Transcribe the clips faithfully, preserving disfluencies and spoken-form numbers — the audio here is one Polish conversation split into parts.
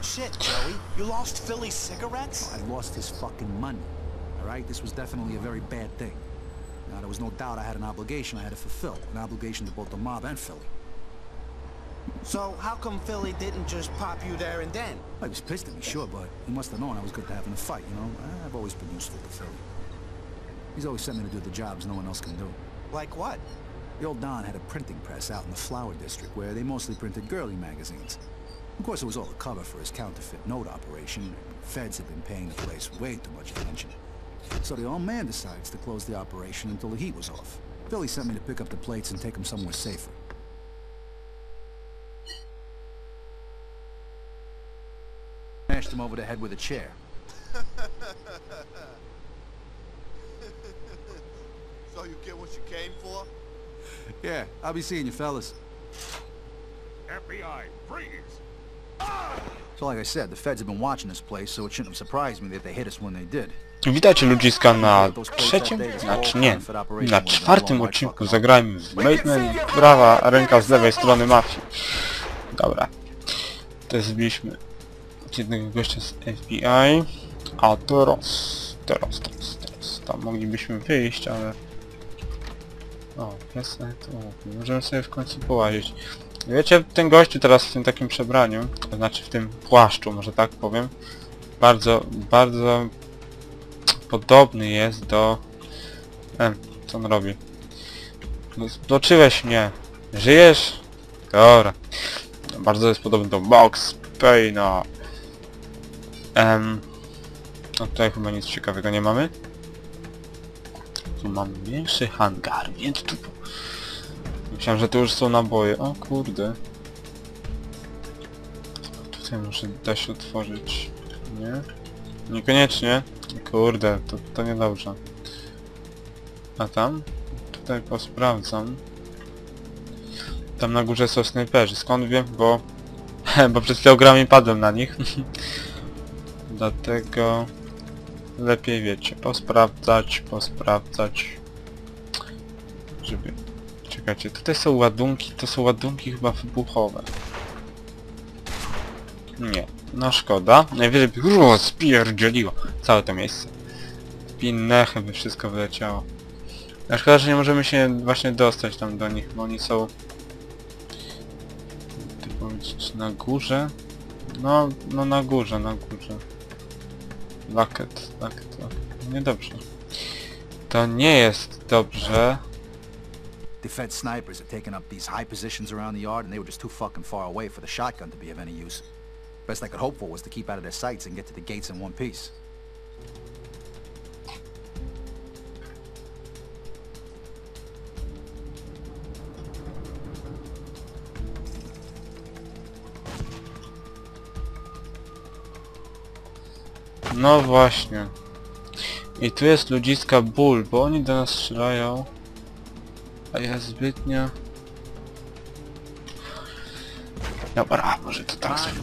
shit, Joey. You lost Philly's cigarettes? I lost his fucking money. All right, this was definitely a very bad thing. Now, there was no doubt I had an obligation I had to fulfill, an obligation to both the mob and Philly. So how come Philly didn't just pop you there and then? Well, he was pissed at me, sure, but he must have known I was good to have in a fight, you know? I've always been useful to Philly. He's always sent me to do the jobs no one else can do. Like what? The old Don had a printing press out in the Flower District where they mostly printed girly magazines. Of course, it was all a cover for his counterfeit note operation. Feds had been paying the place way too much attention. So the old man decides to close the operation until the heat was off. Philly sent me to pick up the plates and take them somewhere safer. Smashed him over the head with a chair. So you get what you came for? Yeah, I'll be seeing you fellas. F B I, freeze! So like I said, the feds have been watching this place, so it shouldn't have surprised me that they hit us when they did. Witajcie ludziska na trzecim, znaczy nie, na czwartym odcinku zagrajmy w Bateman, prawa ręka z lewej strony mafii. Dobra. Teraz zbiliśmy jednego gościa z F B I, a teraz, teraz, teraz, teraz, tam moglibyśmy wyjść, ale... O, jest to, możemy sobie w końcu połazić. Wiecie, ten gościu teraz w tym takim przebraniu, to znaczy w tym płaszczu, może tak powiem, bardzo, bardzo podobny jest do... E, co on robi? No, zbloczyłeś mnie. Żyjesz? Dobra. Bardzo jest podobny do Max Payne'a. Ehm... No tutaj chyba nic ciekawego nie mamy. Tu mamy większy hangar, więc tu... Myślałem, że tu już są naboje. O kurde. Tutaj muszę da się otworzyć. Nie? Niekoniecznie. Kurde, to, to niedobrze. A tam? Tutaj posprawdzam. Tam na górze są snajperzy. Skąd wiem? Bo... bo przed chwilą grałem i padłem na nich. Dlatego... lepiej wiecie. Posprawdzać, posprawdzać. Żeby... Czekajcie, tutaj są ładunki, to są ładunki chyba wybuchowe. Nie, no szkoda. Najwyżej by rozpierdzieliło całe to miejsce. Pinnechy by wszystko wyleciało. A szkoda, że nie możemy się właśnie dostać tam do nich, bo oni są... Ty powiedzieć, na górze? No, no na górze, na górze. Bucket, bucket, bucket. Niedobrze. To nie jest dobrze. The Fed snipers had taken up these high positions around the yard and they were just too fucking far away for the shotgun to be of any use. Best I could hope for was to keep out of their sights and get to the gates in one piece. No właśnie. I tu jest ludziska ból, bo oni do nas strzelają. A ja zbytnio... Dobra, może to tak sobie...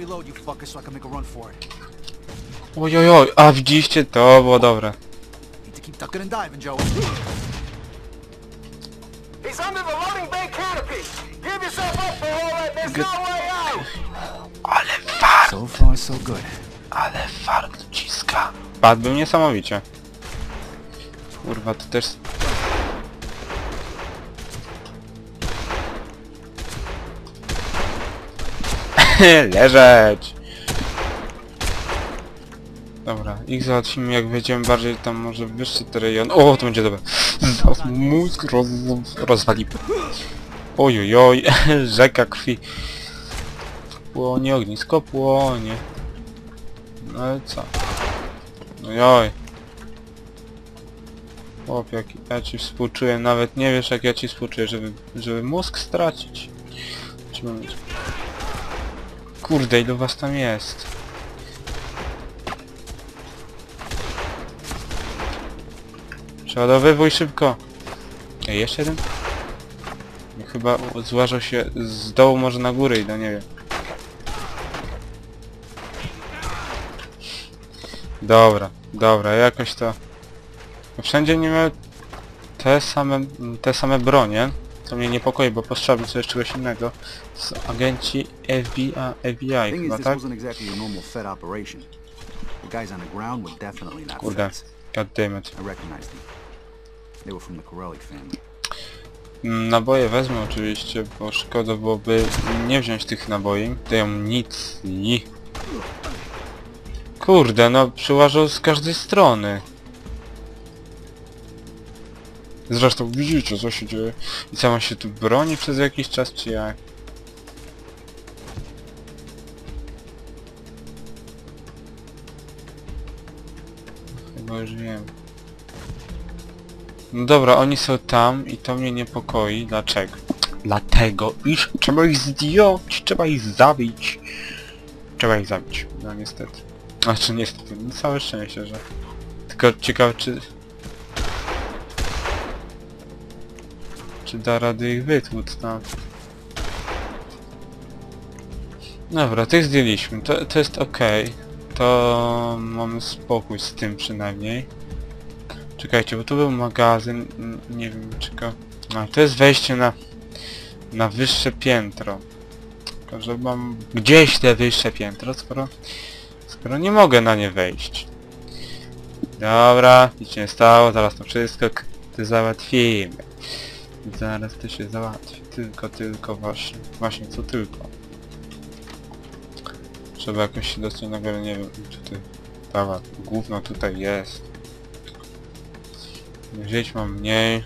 Ojojoj, a widzieliście? To było dobre. Ale fart! Ale fart ludziska. Padł niesamowicie. Kurwa, to też... Leżeć! Dobra, ich załatwimy jak wejdziemy bardziej tam może wyższy te rejony. O, to będzie dobre. Zaraz mózg roz... rozwalimy. Ojojoj, rzeka krwi. Płonie, ognisko płonie. No ale co? Ojoj. Chłop, jak ja ci współczuję, nawet nie wiesz jak ja ci współczuję, żeby, żeby mózg stracić. Trzeba mieć... Kurde, ilu was tam jest? Przeładowywuj szybko! Ej, jeszcze jeden? Chyba złażał się z dołu może na górę i no nie wiem. Dobra, dobra, jakoś to... Wszędzie nie miałem te same, te same bronie. To mnie niepokoi, bo postrzelmy coś czegoś innego. To są agenci F B I, F B I Thing is, chyba, this tak? wasn't exactly a normal Fed operation. The guys on the ground were definitely not Kurde, Feds. god damn it. I recognized them. They were from the Corelli family. Naboje wezmę oczywiście, bo szkoda byłoby nie wziąć tych naboi. Tej amunicji. Kurde, no przyłażą z każdej strony. Zresztą widzicie, co się dzieje. I sama się tu broni przez jakiś czas, czy jak? Chyba już wiem. No dobra, oni są tam i to mnie niepokoi. Dlaczego? Dlatego, iż trzeba ich zdjąć, trzeba ich zabić. Trzeba ich zabić, no niestety. Znaczy niestety, no całe szczęście, że... Tylko ciekawe czy... Czy da rady ich wytłuc tam. Dobra, tych zdjęliśmy, to, to jest okej. To mamy spokój z tym przynajmniej. Czekajcie, bo tu był magazyn, n- nie wiem czego... No, to jest wejście na... na wyższe piętro. Tylko, że mam gdzieś te wyższe piętro, skoro... skoro nie mogę na nie wejść. Dobra, nic się nie stało, zaraz to wszystko k- to załatwimy. Zaraz to się załatwi. Tylko, tylko właśnie. Właśnie, co tylko. Trzeba jakoś się dostać na górę, nie wiem, czy ty... Dobra, gówno tutaj jest. Wziąć mam mniej.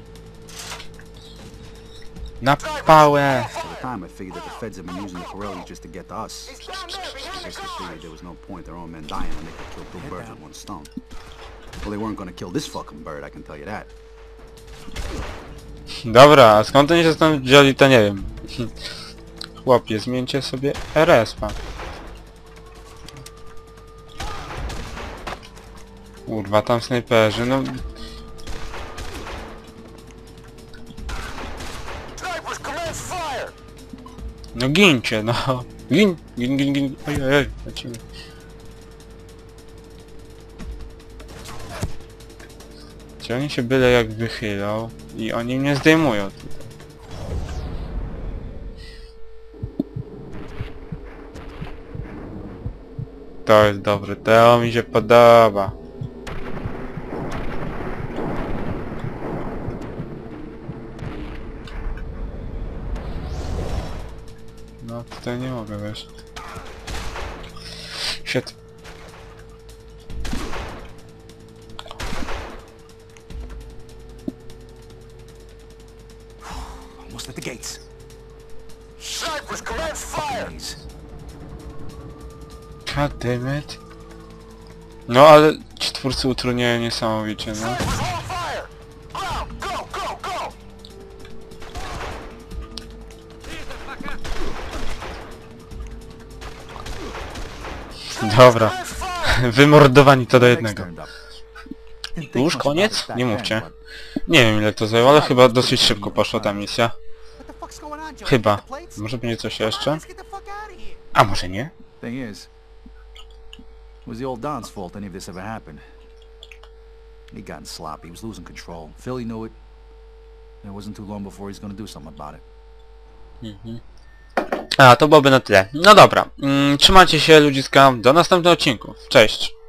Na pałę! At the time, I figured that the Feds had been using the Corellis just to get to us. I guess they figured there was no point their own men dying when they could kill two birds with one stone. Well, they weren't gonna kill this fucking bird, I can tell you that. Dobra, a skąd oni się stąd wzięli, to nie wiem. Chłopie, zmieńcie sobie R S pa. Kurwa, tam snajperzy, no... No gincie, no. Gin, gin, gin, gin. Oj, oj, oj, lecimy. Czy oni się byle jak wychylą i oni mnie zdejmują tutaj. To jest dobre, to mi się podoba. No tutaj nie mogę wejść. Shit. Almost at the gates. Cypress, commence fire! Please. God damn it. No ale ci twórcy utrudniają niesamowicie, no. Cypress, hold fire! Ground, go, go, go! Dobra. Commence fire! Wymordowani to do Next jednego. turned up. Didn't think Już much koniec? about it back Nie then, mówcie. but Nie wiem ile to zajęło, ale chyba dosyć szybko poszła ta misja. What the fuck's going on, Joe? Chyba. Get the plates? Może będzie coś Come on, jeszcze? let's get the fuck out of here. A może nie? Thing is, it was the old Don's fault any of this ever happened. He'd gotten sloppy, he was losing control. Philly knew it. It wasn't too long before he's gonna do something about it. A, to byłoby na tyle. No dobra. Mm, trzymajcie się ludziska. Do następnego odcinku. Cześć.